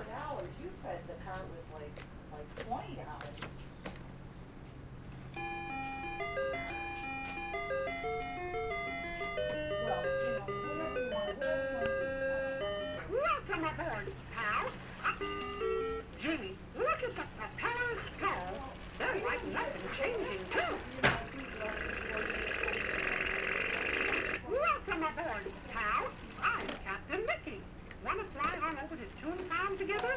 $4. You said the cart was like $20. Well, whatever you want to do. Welcome aboard, pal. Gee, look at the propellers go. They're like nothing changing, too. Welcome aboard, pal. I'm Captain Mickey. Want to fly on over to Toontown together?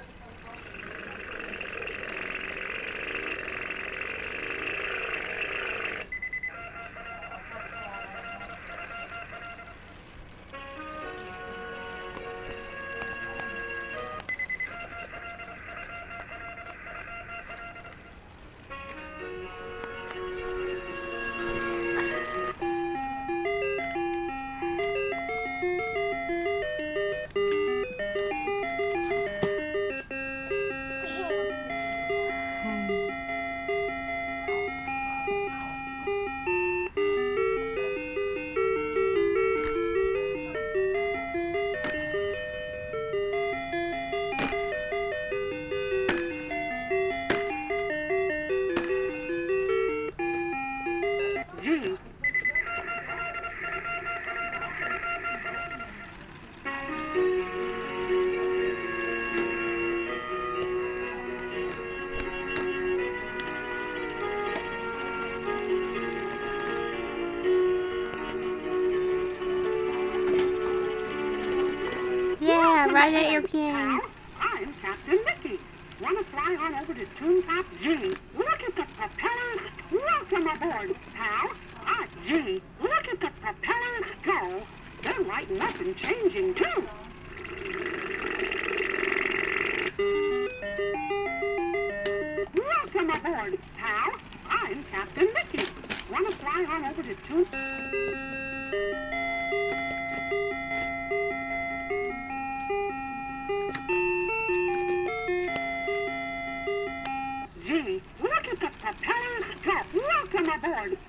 Yeah, right at your plane. I'm Captain Mickey. Want to fly on over to Toontown? Gee, look at the propellers. Welcome aboard, pal. Gee, look at the propellers go. They're lighting up and changing, too. Welcome aboard, pal. I'm Captain Mickey. Want to fly on over to Toontown? Gee, look at the propellers go. Welcome aboard,